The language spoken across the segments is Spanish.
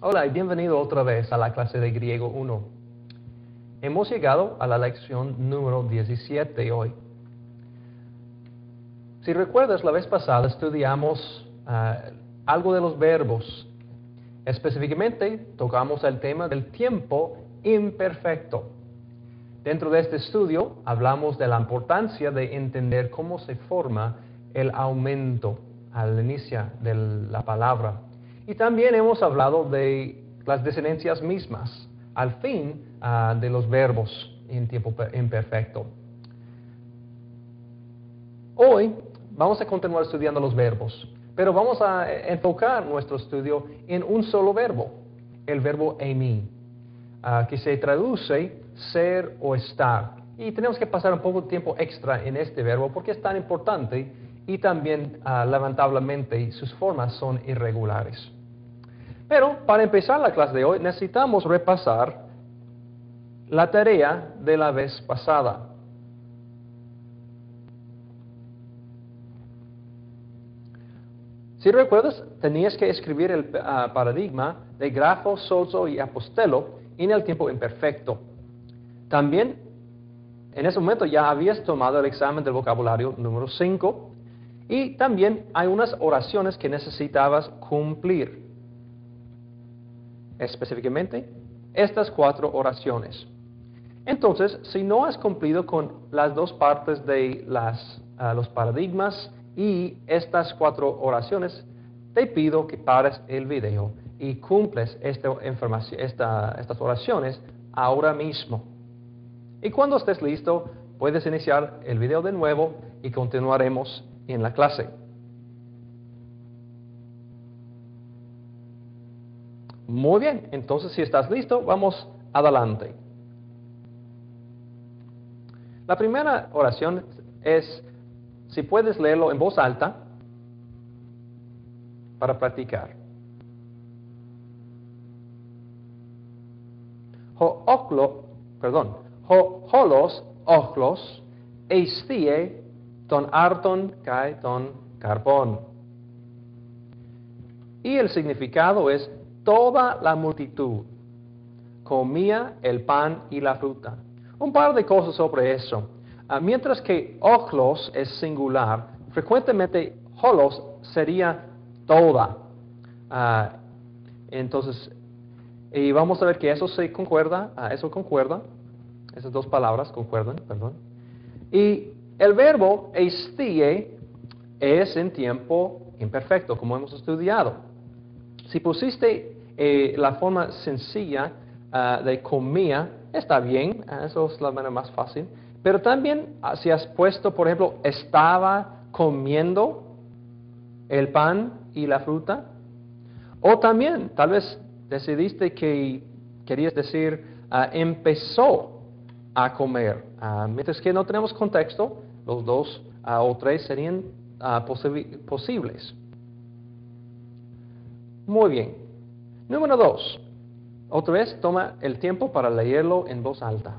Hola y bienvenido otra vez a la clase de Griego 1. Hemos llegado a la lección número 17 hoy. Si recuerdas, la vez pasada estudiamos algo de los verbos. Específicamente, tocamos el tema del tiempo imperfecto. Dentro de este estudio, hablamos de la importancia de entender cómo se forma el aumento al inicio de la palabra. Y también hemos hablado de las desinencias mismas, al fin de los verbos en tiempo imperfecto. Hoy vamos a continuar estudiando los verbos, pero vamos a enfocar nuestro estudio en un solo verbo, el verbo eimi, que se traduce ser o estar. Y tenemos que pasar un poco de tiempo extra en este verbo porque es tan importante y también, lamentablemente, sus formas son irregulares. Pero para empezar la clase de hoy necesitamos repasar la tarea de la vez pasada. Si recuerdas, tenías que escribir el paradigma de grafo, sozo y apostelo en el tiempo imperfecto. También, en ese momento ya habías tomado el examen del vocabulario número 5 y también hay unas oraciones que necesitabas cumplir. Específicamente, estas 4 oraciones. Entonces, si no has cumplido con las dos partes de los paradigmas y estas 4 oraciones, te pido que pares el video y cumples estas oraciones ahora mismo. Y cuando estés listo, puedes iniciar el video de nuevo y continuaremos en la clase. Muy bien, entonces si estás listo, vamos adelante. La primera oración es, si puedes leerlo en voz alta, para practicar. Holos, ochlos, eistie, ton arton kai ton carpon. Y el significado es, toda la multitud comía el pan y la fruta. Un par de cosas sobre eso. Mientras que ochlos es singular, frecuentemente holos sería toda. Entonces, y vamos a ver que eso se concuerda, esas dos palabras concuerdan, perdón. Y el verbo eistie es en tiempo imperfecto, como hemos estudiado. Si pusiste la forma sencilla de comía, está bien, eso es la manera más fácil. Pero también si has puesto, por ejemplo, estaba comiendo el pan y la fruta, o también tal vez decidiste que querías decir empezó a comer. Mientras que no tenemos contexto, los dos o tres serían posibles. Muy bien. Número 2. Otra vez toma el tiempo para leerlo en voz alta.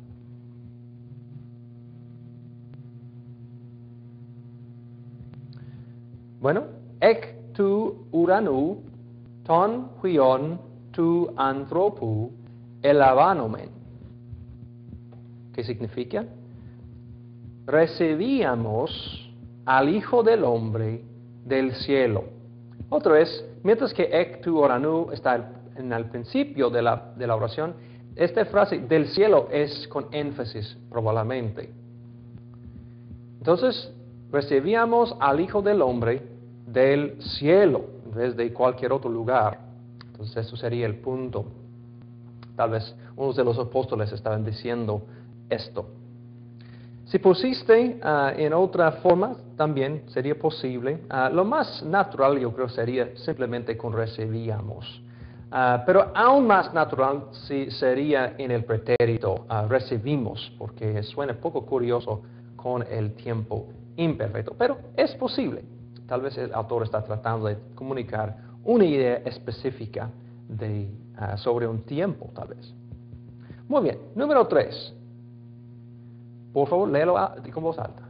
Bueno, ek tu uranu ton huion tu anthropu elevanomen. ¿Qué significa? Recibíamos al Hijo del Hombre del cielo. Otra vez, mientras que ek tu oranu está en el principio de la oración, esta frase del cielo es con énfasis, probablemente. Entonces, recibíamos al Hijo del Hombre del cielo, en vez de cualquier otro lugar. Entonces, eso sería el punto. Tal vez unos de los apóstoles estaban diciendo esto. Si pusiste en otra forma, también sería posible. Lo más natural, yo creo, sería simplemente con recibíamos. Pero aún más natural sería en el pretérito recibimos, porque suena poco curioso con el tiempo imperfecto. Pero es posible. Tal vez el autor está tratando de comunicar una idea específica sobre un tiempo, tal vez. Muy bien, número 3. Por favor, léelo con voz alta.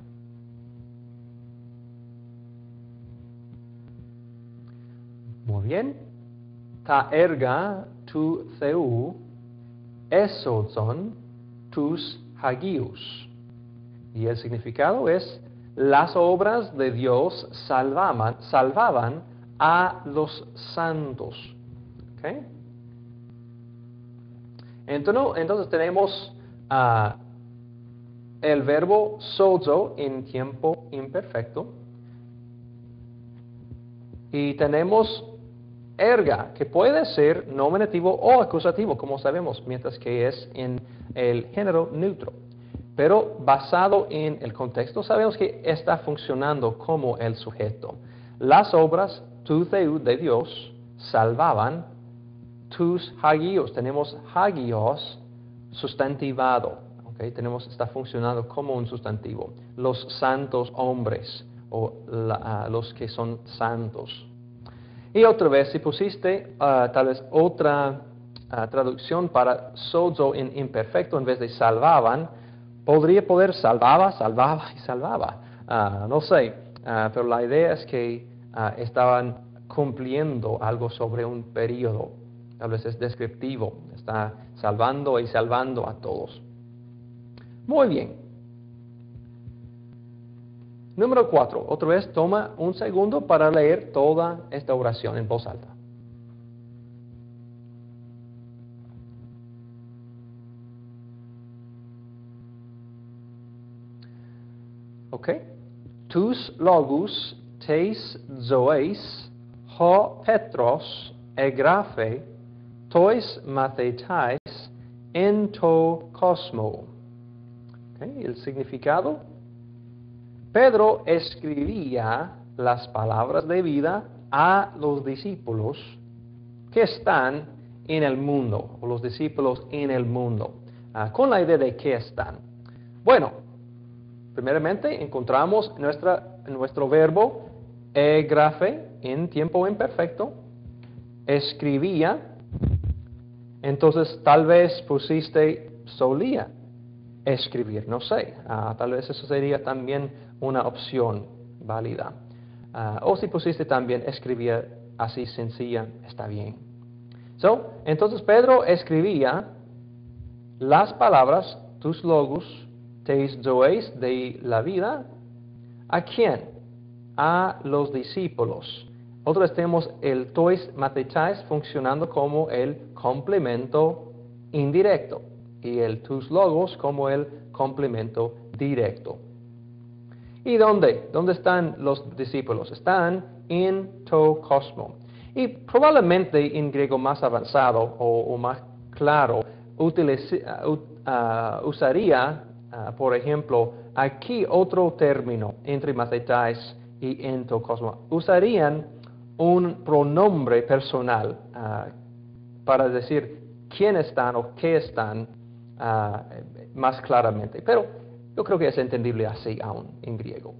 Muy bien. Ta erga tu theou, esozon tus hagios. Y el significado es, las obras de Dios salvaban a los santos. ¿Okay? Entonces tenemos el verbo sozo en tiempo imperfecto. Y tenemos erga, que puede ser nominativo o acusativo, como sabemos, mientras que es en el género neutro. Pero basado en el contexto, sabemos que está funcionando como el sujeto. Las obras, tu theou, de Dios, salvaban tus hagios. Tenemos hagios sustantivado. ¿Okay? Está funcionando como un sustantivo. Los santos hombres, o los que son santos. Y otra vez, si pusiste tal vez otra traducción para sozo en imperfecto en vez de salvaban, podría poder salvaba y salvaba. No sé, pero la idea es que estaban cumpliendo algo sobre un periodo. Tal vez es descriptivo. Está salvando y salvando a todos. Muy bien. Número 4. Otra vez toma un segundo para leer toda esta oración en voz alta. ¿Ok? Tus logos teis zoeis ho petros egrafe tois mathetais en to cosmo. ¿Okay? El significado. Pedro escribía las palabras de vida a los discípulos que están en el mundo, o los discípulos en el mundo, con la idea de que están. Bueno, primeramente encontramos nuestro verbo egrafe en tiempo imperfecto, escribía, entonces tal vez pusiste solía escribir, no sé, tal vez eso sería también una opción válida. O si pusiste también escribía así sencilla, está bien. Entonces Pedro escribía las palabras, tus logos, teis zoeis, de la vida. ¿A quién? A los discípulos. Otra vez tenemos el tois mathetais funcionando como el complemento indirecto y el tus logos como el complemento directo. ¿Y dónde? ¿Dónde están los discípulos? Están en to cosmo. Y probablemente en griego más avanzado o más claro, usaría, por ejemplo, aquí otro término entre mathetais y en to cosmo. Usarían un pronombre personal para decir quién están o qué están más claramente. Pero yo creo que es entendible así aún en griego.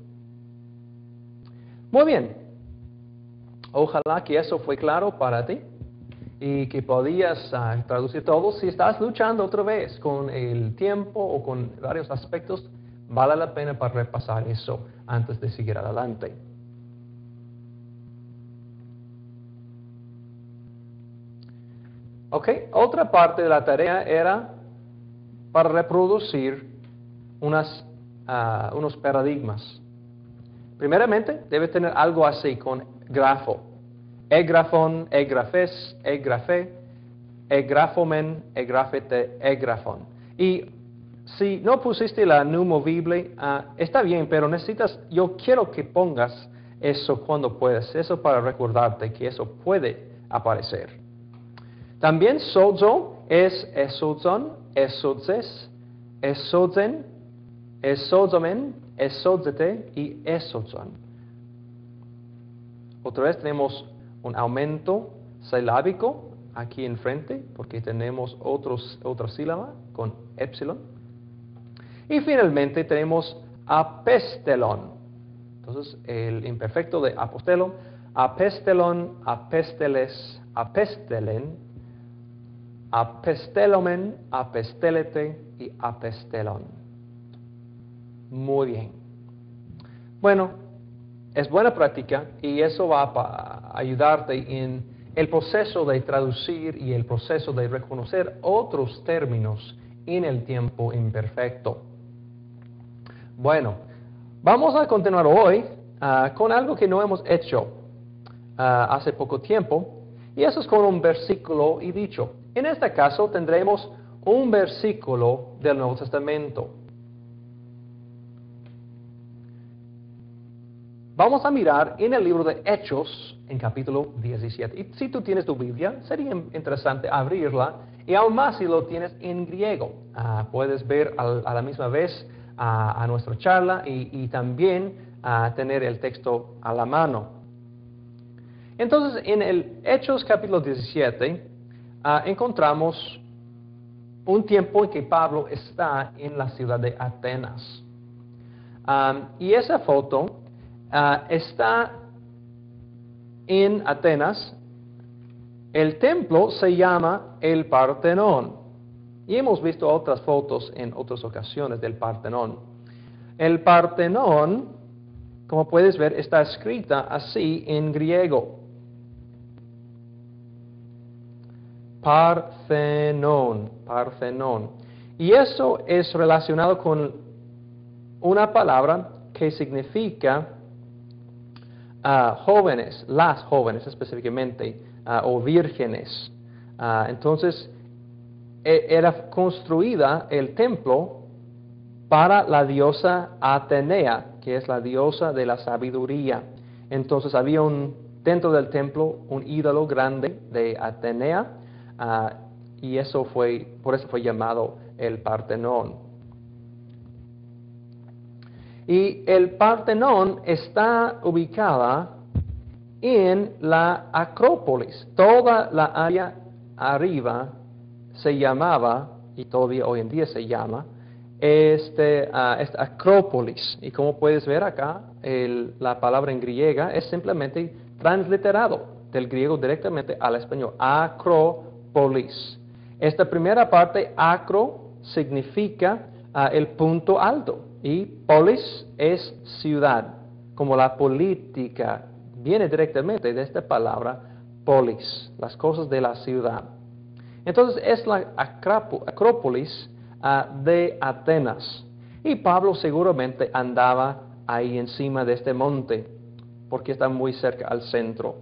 Muy bien. Ojalá que eso fue claro para ti y que podías traducir todo. Si estás luchando otra vez con el tiempo o con varios aspectos, vale la pena para repasar eso antes de seguir adelante. Ok, otra parte de la tarea era para reproducir unos paradigmas. Primeramente, debe tener algo así con grafo. Egrafon, egrafes, egrafe, egrafomen, egrafete, egrafon. Y si no pusiste la nu movible, está bien, pero yo quiero que pongas eso cuando puedas. Eso para recordarte que eso puede aparecer. También sozo es esozon, esodzes, esozen, esozomen, esodzete y esozon. Otra vez tenemos un aumento silábico aquí enfrente porque tenemos otra sílaba con epsilon. Y finalmente tenemos apestelon. Entonces el imperfecto de apostelon, apestelon, apesteles, apestelen, apestelomen, apestelete y apestelon. Muy bien. Bueno, es buena práctica y eso va a ayudarte en el proceso de traducir y el proceso de reconocer otros términos en el tiempo imperfecto. Bueno, vamos a continuar hoy con algo que no hemos hecho hace poco tiempo, y eso es con un versículo y dicho. En este caso tendremos un versículo del Nuevo Testamento. Vamos a mirar en el libro de Hechos, en capítulo 17. Y si tú tienes tu Biblia, sería interesante abrirla, y aún más si lo tienes en griego. Puedes ver a la misma vez a nuestra charla y también tener el texto a la mano. Entonces, en el Hechos capítulo 17, encontramos un tiempo en que Pablo está en la ciudad de Atenas. Y esa foto está en Atenas. El templo se llama el Partenón. Y hemos visto otras fotos en otras ocasiones del Partenón. El Partenón, como puedes ver, está escrita así en griego. Partenón, Partenón. Y eso es relacionado con una palabra que significa jóvenes, las jóvenes específicamente, o vírgenes. Entonces, era construida el templo para la diosa Atenea, que es la diosa de la sabiduría. Entonces, había dentro del templo un ídolo grande de Atenea, y por eso fue llamado el Partenón. Y el Partenón está ubicada en la Acrópolis. Toda la área arriba se llamaba, y todavía hoy en día se llama, esta Acrópolis. Y como puedes ver acá, la palabra en griega es simplemente transliterado del griego directamente al español. Acrópolis. Esta primera parte, acro, significa el punto alto. Y polis es ciudad, como la política viene directamente de esta palabra polis, las cosas de la ciudad. Entonces es la Acrópolis de Atenas. Y Pablo seguramente andaba ahí encima de este monte, porque está muy cerca al centro.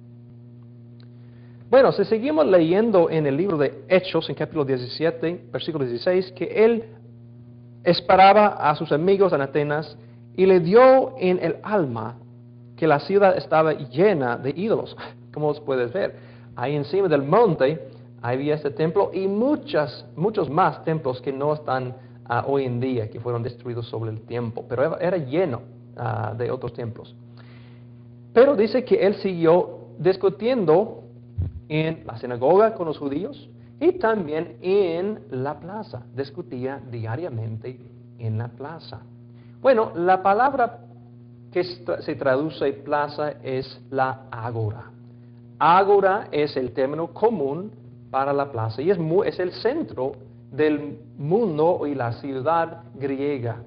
Bueno, si seguimos leyendo en el libro de Hechos, en capítulo 17, versículo 16, que él esperaba a sus amigos en Atenas y le dio en el alma que la ciudad estaba llena de ídolos. Como os puedes ver, ahí encima del monte había este templo y muchos más templos que no están hoy en día, que fueron destruidos sobre el tiempo, pero era lleno de otros templos. Pero dice que él siguió discutiendo en la sinagoga con los judíos, y también en la plaza, discutía diariamente en la plaza. Bueno, la palabra que se traduce plaza es la ágora. Ágora es el término común para la plaza y es el centro del mundo y la ciudad griega.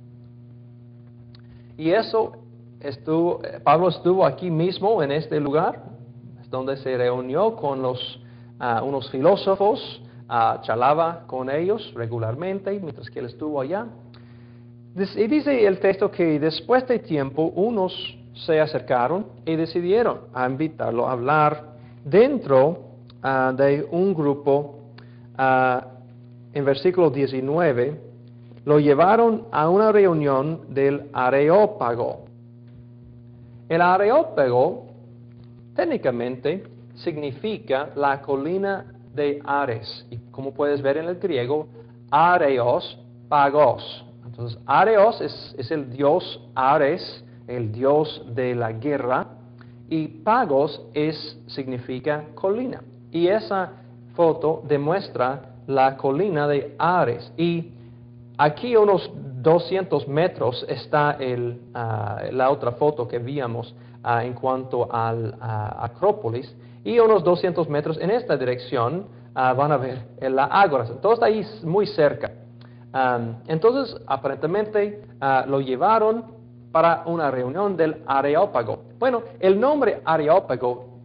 Y Pablo estuvo aquí mismo en este lugar, donde se reunió con unos filósofos, charlaba con ellos regularmente mientras que él estuvo allá. Y dice el texto que después de tiempo unos se acercaron y decidieron invitarlo a hablar dentro de un grupo. En versículo 19, lo llevaron a una reunión del Areópago. El Areópago técnicamente significa la colina de Ares. Y como puedes ver en el griego, Areos, Pagos. Entonces, Areos es el dios Ares, el dios de la guerra, y Pagos significa colina. Y esa foto demuestra la colina de Ares. Y aquí unos 200 metros está la otra foto que víamos en cuanto al Acrópolis, y unos 200 metros en esta dirección van a ver la Ágora. Todo está ahí muy cerca. Entonces, aparentemente lo llevaron para una reunión del Areópago. Bueno, el nombre Areópago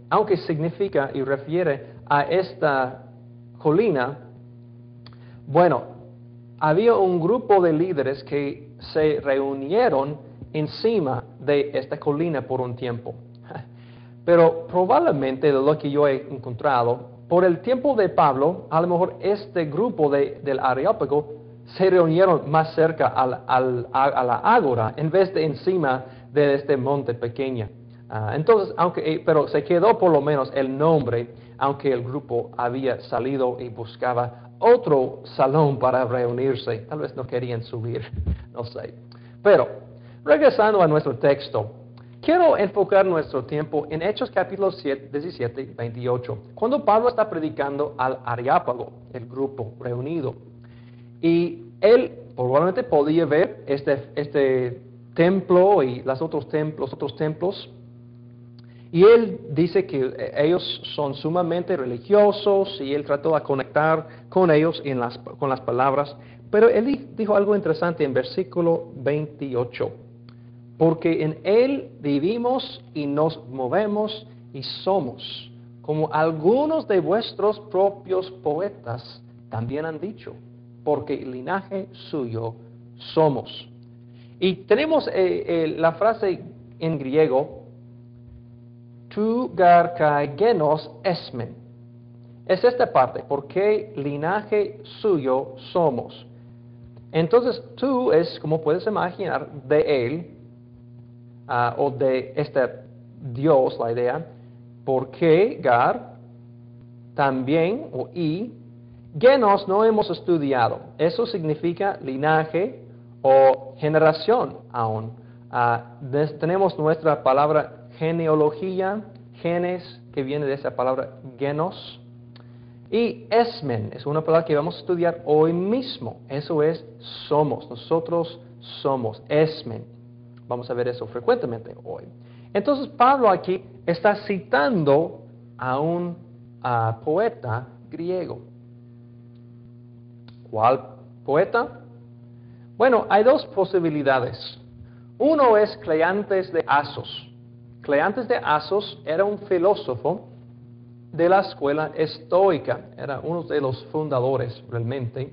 aunque significa y refiere a esta colina, bueno, había un grupo de líderes que se reunieron encima de esta colina por un tiempo. Pero probablemente de lo que yo he encontrado, por el tiempo de Pablo, a lo mejor este grupo del Areópago se reunieron más cerca a la ágora en vez de encima de este monte pequeño. Entonces, pero se quedó por lo menos el nombre, aunque el grupo había salido y buscaba otro salón para reunirse. Tal vez no querían subir, no sé. Pero, regresando a nuestro texto, quiero enfocar nuestro tiempo en Hechos capítulo 17 y 28, cuando Pablo está predicando al Areópago, el grupo reunido. Y él probablemente podía ver este templo y los otros templos. Y él dice que ellos son sumamente religiosos y él trató de conectar con ellos con las palabras. Pero él dijo algo interesante en versículo 28. Porque en él vivimos y nos movemos y somos, como algunos de vuestros propios poetas también han dicho, porque linaje suyo somos. Y tenemos la frase en griego, tu garkaigenos esmen. Es esta parte, porque linaje suyo somos. Entonces, tú es, como puedes imaginar, de él, o de este Dios, la idea, porque gar, también, o y, genos no hemos estudiado. Eso significa linaje o generación aún. Tenemos nuestra palabra genealogía, genes, que viene de esa palabra genos. Y esmen es una palabra que vamos a estudiar hoy mismo. Eso es somos. Nosotros somos esmen. Vamos a ver eso frecuentemente hoy. Entonces Pablo aquí está citando a un poeta griego. ¿Cuál poeta? Bueno, hay dos posibilidades. Uno es Cleantes de Asos. Cleantes de Asos era un filósofo de la escuela estoica. Era uno de los fundadores realmente.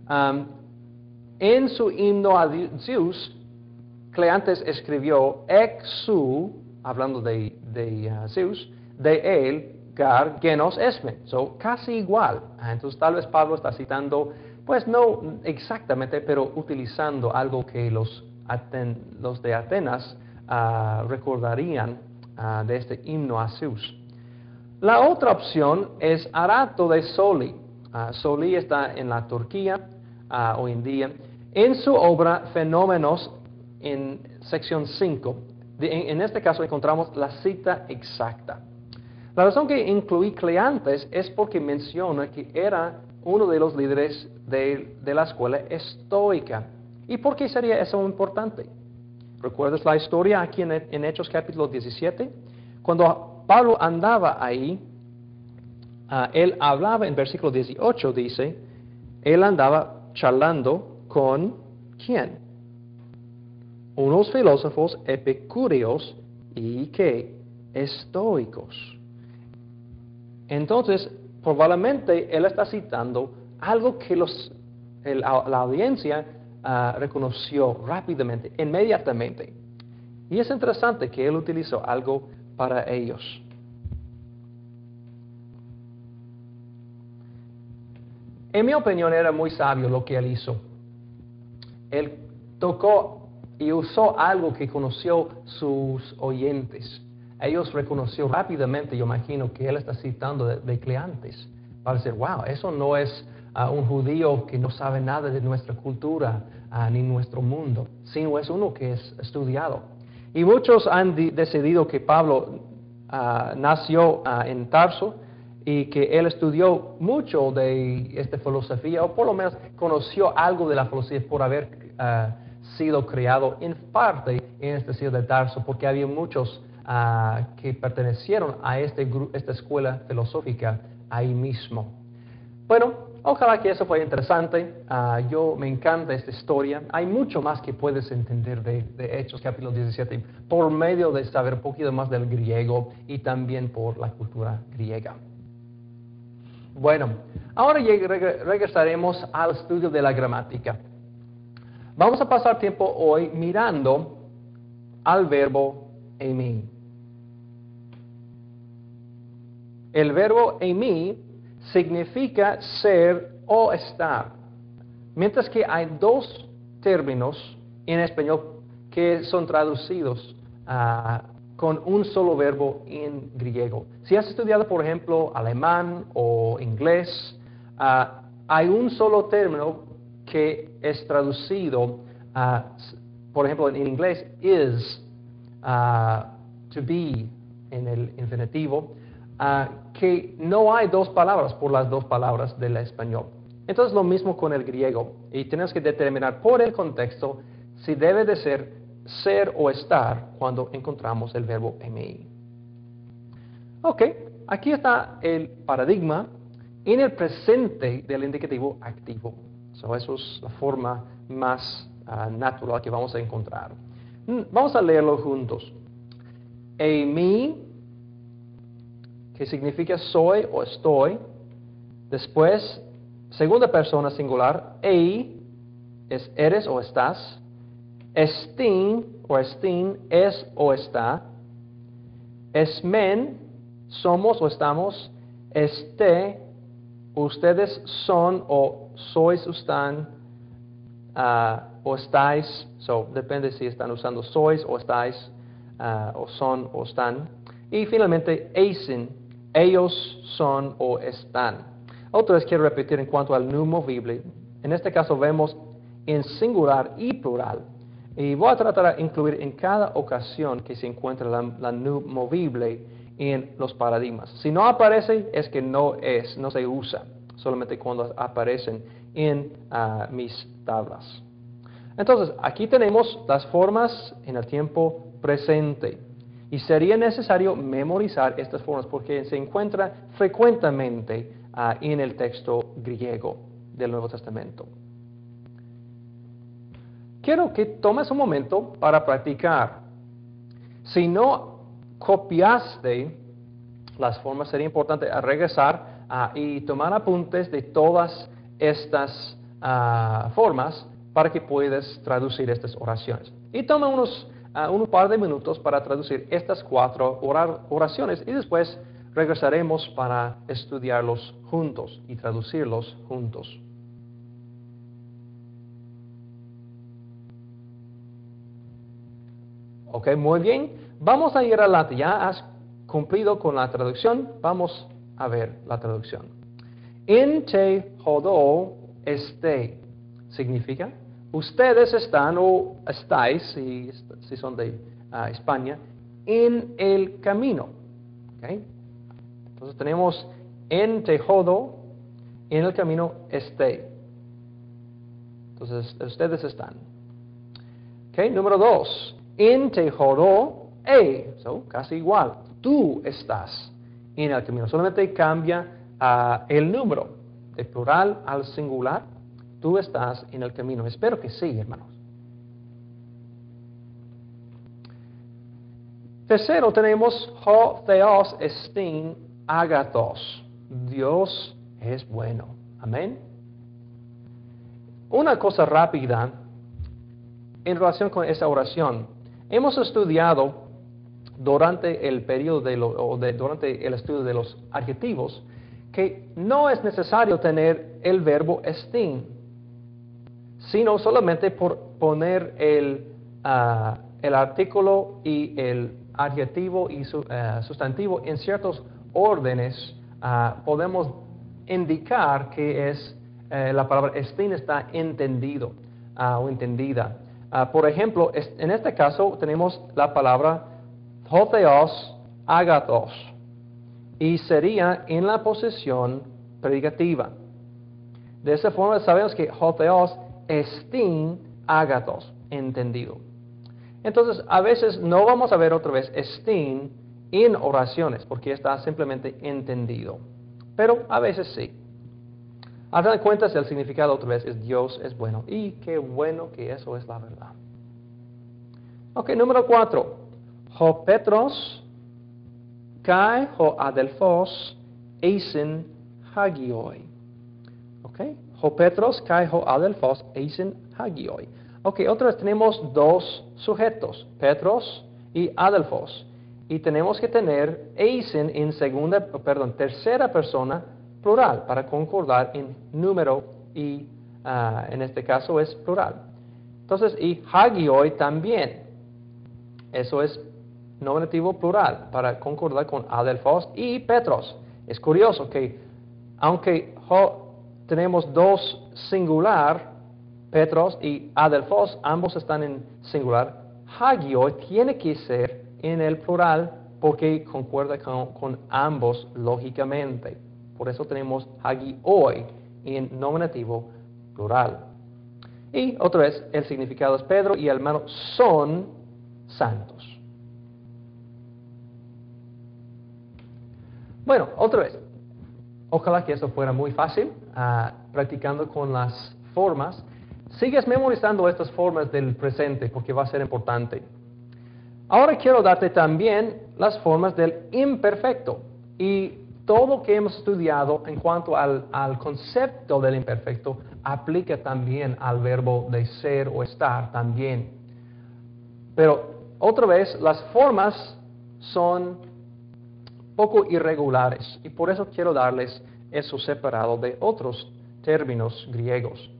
En su himno a Zeus, Cleantes escribió exu, hablando de Zeus, de él, gar, genos, esmen. So, casi igual. Entonces, tal vez Pablo está citando, pues no exactamente, pero utilizando algo que los de Atenas recordarían de este himno a Zeus. La otra opción es Arato de Soli. Soli está en la Turquía hoy en día. En su obra Fenómenos, en sección 5, en este caso encontramos la cita exacta. La razón que incluí Cleantes es porque menciona que era uno de los líderes de la escuela estoica. ¿Y por qué sería eso importante? ¿Recuerdas la historia aquí en Hechos capítulo 17? Cuando Pablo andaba ahí, él hablaba en versículo 18, dice, él andaba charlando con ¿quién? Unos filósofos epicúreos y ¿qué? Estoicos. Entonces, probablemente él está citando algo que la audiencia reconoció rápidamente, inmediatamente. Y es interesante que él utilizó algo para ellos. En mi opinión, era muy sabio lo que él hizo. Él tocó y usó algo que conoció sus oyentes. Ellos reconoció rápidamente, yo imagino, que él está citando de Cleantes. Para decir, wow, eso no es un judío que no sabe nada de nuestra cultura ni nuestro mundo, sino es uno que es estudiado. Y muchos han decidido que Pablo nació en Tarso y que él estudió mucho de esta filosofía, o por lo menos conoció algo de la filosofía por haber sido criado en parte en esta ciudad de Tarso, porque había muchos que pertenecieron a esta escuela filosófica ahí mismo. Bueno, Ojalá que eso fue interesante. Yo me encanta esta historia. Hay mucho más que puedes entender de Hechos capítulo 17 por medio de saber un poquito más del griego y también por la cultura griega. Bueno, ahora regresaremos al estudio de la gramática. Vamos a pasar tiempo hoy mirando al verbo eimi. El verbo eimi significa ser o estar, mientras que hay dos términos en español que son traducidos con un solo verbo en griego. Si has estudiado, por ejemplo, alemán o inglés, hay un solo término que es traducido, por ejemplo, en inglés, is, to be, en el infinitivo, que no hay dos palabras por las dos palabras del español. Entonces lo mismo con el griego, y tenemos que determinar por el contexto si debe de ser o estar cuando encontramos el verbo eimi. Ok, aquí está el paradigma en el presente del indicativo activo. Eso es la forma más natural que vamos a encontrar. Vamos a leerlo juntos. Eimi, que significa soy o estoy. Después, segunda persona singular, ei, es eres o estás. Estin o estin, es o está. Esmen, somos o estamos. Este, ustedes son o sois o están o estáis. Depende si están usando sois o estáis o son o están. Y finalmente, eisen, ellos son o están. Otra vez quiero repetir en cuanto al nu movible. En este caso vemos en singular y plural. Y voy a tratar de incluir en cada ocasión que se encuentra la nu movible en los paradigmas. Si no aparece, es que no se usa, solamente cuando aparecen en mis tablas. Entonces, aquí tenemos las formas en el tiempo presente. Y sería necesario memorizar estas formas porque se encuentra frecuentemente en el texto griego del Nuevo Testamento. Quiero que tomes un momento para practicar. Si no copiaste las formas, sería importante regresar y tomar apuntes de todas estas formas para que puedas traducir estas oraciones. Y toma un par de minutos para traducir estas 4 oraciones y después regresaremos para estudiarlos juntos y traducirlos juntos. Ok, muy bien. Vamos a ir adelante. Ya has cumplido con la traducción. Vamos a ver la traducción. En te hodó este significa ustedes están o estáis, si son de España, en el camino. ¿Okay? Entonces tenemos en tejodo, en el camino esté. Entonces ustedes están. Okay, número 2. En tejodo, casi igual. Tú estás en el camino. Solamente cambia el número de plural al singular. Tú estás en el camino. Espero que sí, hermanos. Tercero tenemos ho theos estin agathos. Dios es bueno. Amén. Una cosa rápida en relación con esta oración. Hemos estudiado durante el periodo durante el estudio de los adjetivos que no es necesario tener el verbo estin, sino solamente por poner el artículo y el adjetivo y sustantivo en ciertos órdenes, podemos indicar que la palabra estin está entendido o entendida. Por ejemplo, en este caso tenemos la palabra ho theos agathos y sería en la posesión predicativa. De esa forma sabemos que ho theos estin agathos, entendido. Entonces, a veces no vamos a ver otra vez estin en oraciones, porque está simplemente entendido. Pero a veces sí. Al final de cuentas, el significado otra vez es Dios es bueno. Y qué bueno que eso es la verdad. Ok, número 4. Ho Petros kai ho adelphos eisen hagioi. Ok, ho Petros kai ho adelphos eisen hagioi. Ok, otra vez tenemos dos sujetos, Petros y adelphos. Y tenemos que tener eisen en tercera persona plural para concordar en número y en este caso es plural. Entonces, y hagioi también. Eso es nominativo plural para concordar con adelphos y Petros. Es curioso que aunque tenemos dos singular, Petros y adelphos, ambos están en singular, hagioi tiene que ser en el plural porque concuerda con ambos lógicamente. Por eso tenemos hagioi en nominativo plural. Y otra vez, el significado es Pedro y el hermano son santos. Bueno, otra vez, ojalá que esto fuera muy fácil, practicando con las formas. Sigues memorizando estas formas del presente porque va a ser importante. Ahora quiero darte también las formas del imperfecto y todo lo que hemos estudiado en cuanto al concepto del imperfecto aplica también al verbo de ser o estar también. Pero otra vez, las formas son poco irregulares y por eso quiero darles eso separado de otros términos griegos.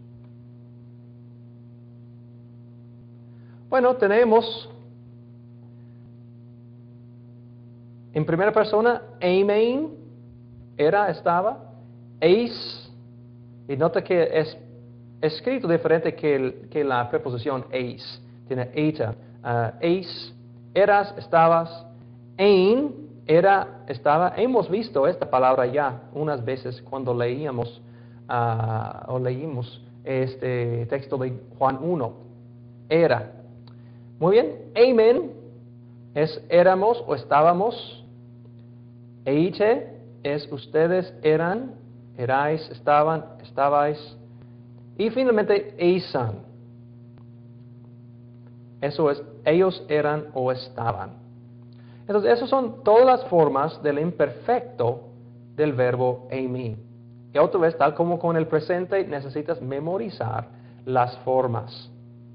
Bueno, tenemos en primera persona, amen, era, estaba, eis, y nota que es escrito diferente que la preposición eis, tiene eta, eis, eras, estabas, ein, era, estaba. Hemos visto esta palabra ya unas veces cuando leímos este texto de Juan 1, era. Muy bien, amen es éramos o estábamos, eite es ustedes eran, erais, estaban, estabais, y finalmente eisan. Eso es, ellos eran o estaban. Entonces, esas son todas las formas del imperfecto del verbo eimi. Y otra vez, tal como con el presente, necesitas memorizar las formas.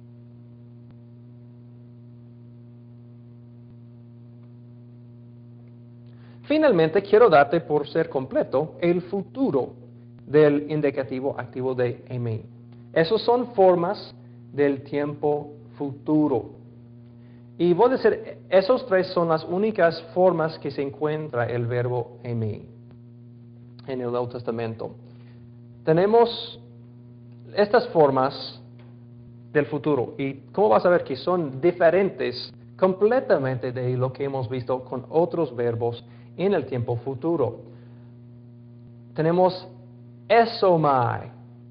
Finalmente, quiero darte por ser completo el futuro del indicativo activo de eimi. Esas son formas del tiempo futuro. Y voy a decir, esos tres son las únicas formas que se encuentra el verbo eimi en el Nuevo Testamento. Tenemos estas formas del futuro y como vas a ver que son diferentes completamente de lo que hemos visto con otros verbos en el tiempo futuro. Tenemos esomai,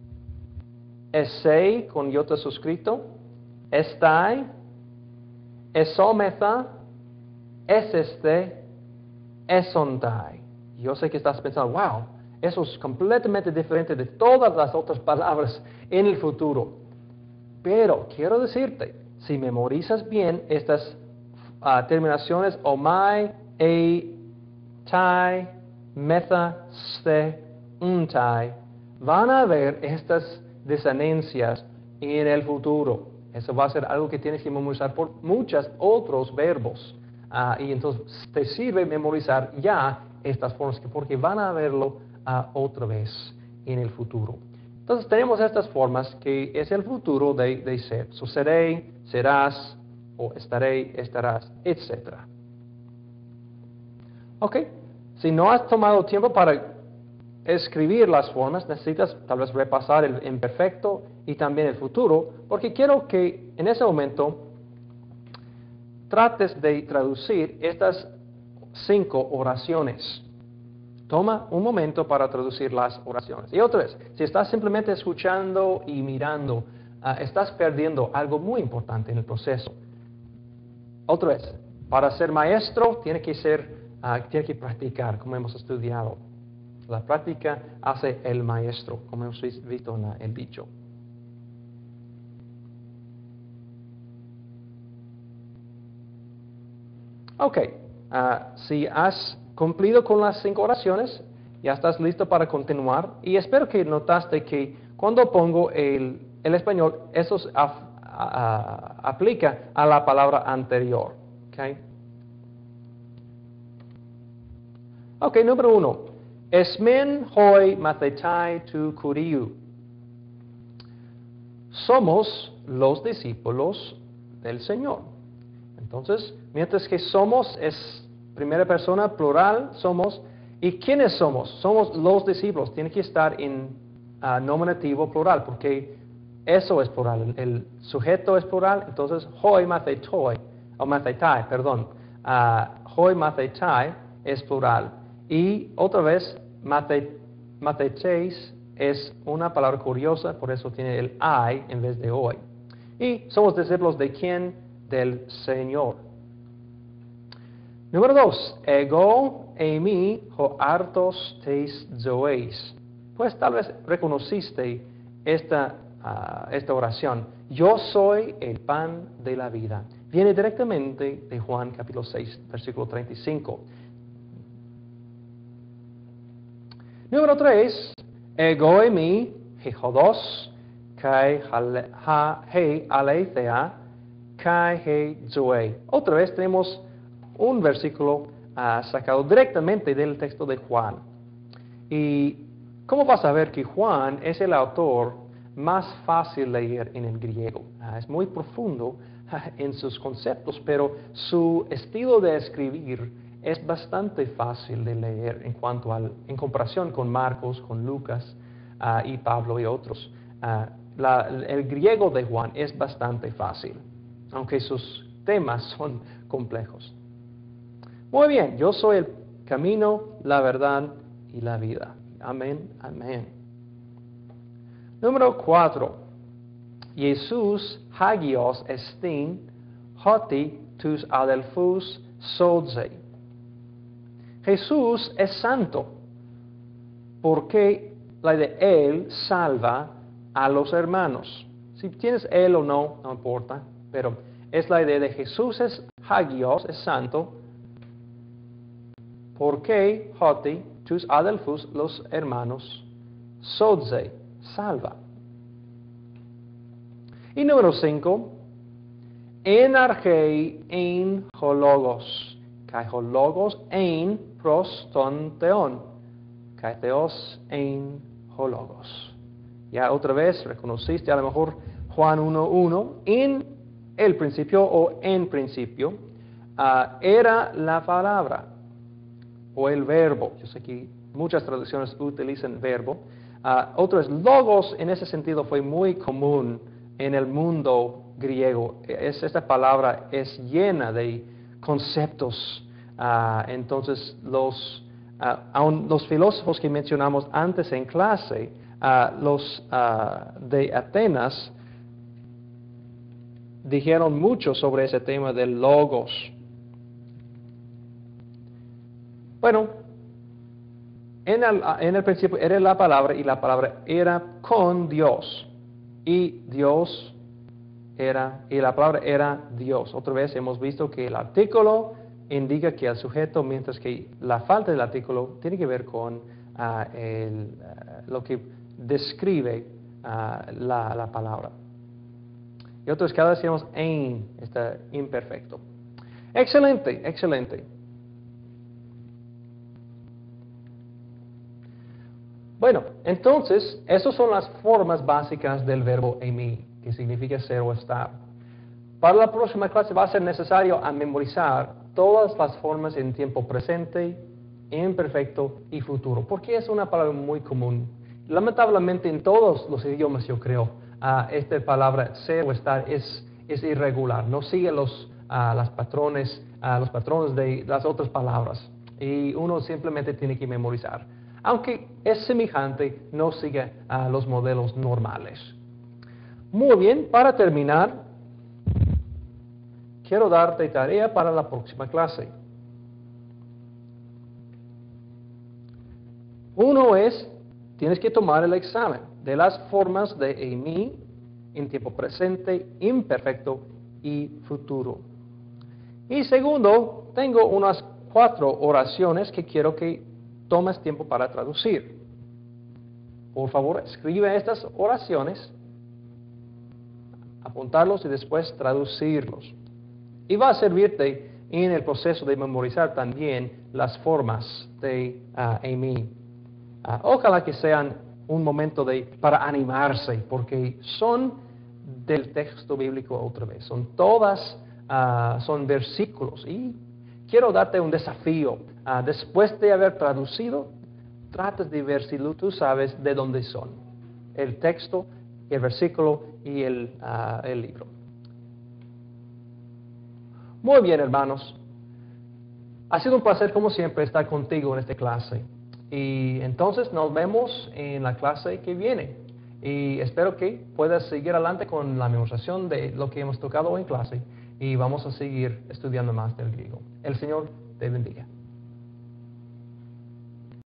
esei con iota suscrito, estai, esometha, eseste, esontai. Yo sé que estás pensando, wow, eso es completamente diferente de todas las otras palabras en el futuro. Pero quiero decirte, si memorizas bien estas terminaciones omai, ei, tai, metha, ste, untai, van a haber estas desanencias en el futuro. Eso va a ser algo que tienes que memorizar por muchos otros verbos. Y entonces te sirve memorizar ya estas formas porque van a verlo otra vez en el futuro. Entonces tenemos estas formas que es el futuro de ser. So, seré, serás, o estaré, estarás, etc. Ok, si no has tomado tiempo para escribir las formas, necesitas tal vez repasar el imperfecto y también el futuro, porque quiero que en ese momento trates de traducir estas 5 oraciones. Toma un momento para traducir las oraciones. Y otra vez, si estás simplemente escuchando y mirando, estás perdiendo algo muy importante en el proceso. Otra vez, para ser maestro tiene que practicar, como hemos estudiado. La práctica hace el maestro, como hemos visto en el dicho. Ok, si has cumplido con las 5 oraciones, ya estás listo para continuar. Y espero que notaste que cuando pongo el español, eso aplica a la palabra anterior. Ok, número 1. Esmen hoi mathetai tu kuriu. Somos los discípulos del Señor. Entonces, mientras que somos es primera persona plural, somos. ¿Y quiénes somos? Somos los discípulos. Tiene que estar en nominativo plural, porque eso es plural. El sujeto es plural, entonces, hoi mathetoi, o mathetai, perdón. Hoi mathetai es plural. Y otra vez, mathetes es una palabra curiosa, por eso tiene el I en vez de hoy. Y somos discípulos de quién? Del Señor. Número 2. Ego eimi ho artos teis zoeis. Pues tal vez reconociste esta oración. Yo soy el pan de la vida. Viene directamente de Juan capítulo 6, versículo 35. Número 3. Ego eimi hijodos kai he aleithea kai he zoe. Otra vez tenemos un versículo sacado directamente del texto de Juan. ¿Y cómo vas a ver que Juan es el autor más fácil de leer en el griego? Es muy profundo en sus conceptos, pero su estilo de escribir es bastante fácil de leer en comparación con Marcos, con Lucas y Pablo y otros. El griego de Juan es bastante fácil, aunque sus temas son complejos. Muy bien, yo soy el camino, la verdad y la vida. Amén, amén. Número 4. Jesús hagios estin hoti tus adelphus sodze. Jesús es santo, porque la de Él salva a los hermanos. Si tienes Él o no, no importa, pero es la idea de Jesús es hagios, es santo, porque hoti tus adelphus, los hermanos, sodze, salva. Y número 5, enarchei ein hologos, kai hologos ein pros ton theon, kai theos ein hologos. Ya otra vez reconociste a lo mejor Juan 1:1, en el principio o en principio era la palabra o el verbo. Yo sé que muchas traducciones utilizan verbo. Otro es logos, en ese sentido fue muy común en el mundo griego. Esta palabra es llena de conceptos. Entonces, aun los filósofos que mencionamos antes en clase, los de Atenas, dijeron mucho sobre ese tema del logos. Bueno, en el principio era la palabra y la palabra era con Dios. Y Dios era, y la palabra era Dios. Otra vez hemos visto que el artículo indica que el sujeto, mientras que la falta del artículo tiene que ver con lo que describe la palabra. Y otros cada vez decimos ein, está imperfecto. Excelente, excelente. Bueno, entonces, esas son las formas básicas del verbo eimi, que significa ser o estar. Para la próxima clase va a ser necesario memorizar todas las formas en tiempo presente, imperfecto y futuro, porque es una palabra muy común. Lamentablemente en todos los idiomas, yo creo, esta palabra ser o estar es irregular, no sigue los patrones de las otras palabras, y uno simplemente tiene que memorizar. Aunque es semejante, no sigue los modelos normales. Muy bien, para terminar, quiero darte tarea para la próxima clase. Uno es, tienes que tomar el examen de las formas de Amy en tiempo presente, imperfecto y futuro. Y segundo, tengo unas 4 oraciones que quiero que tomes tiempo para traducir. Por favor, escribe estas oraciones, apuntarlos y después traducirlos. Y va a servirte en el proceso de memorizar también las formas de Amy. Ojalá que sean un momento para animarse, porque son del texto bíblico otra vez. Son todas, son versículos. Y quiero darte un desafío. Después de haber traducido, tratas de ver si tú sabes de dónde son. El texto, el versículo y el libro. Muy bien, hermanos. Ha sido un placer, como siempre, estar contigo en esta clase. Y entonces nos vemos en la clase que viene. Y espero que puedas seguir adelante con la memorización de lo que hemos tocado en clase. Y vamos a seguir estudiando más del griego. El Señor te bendiga.